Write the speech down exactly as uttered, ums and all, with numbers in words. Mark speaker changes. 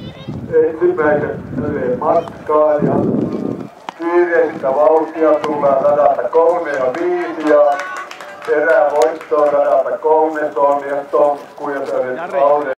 Speaker 1: ensimmäiset matkaan ja kiireistä vauhtia tullaan radalta kolme ja viisi ja erävoittoon radalta kolme, Sonja Tonkku ja Sören Aure.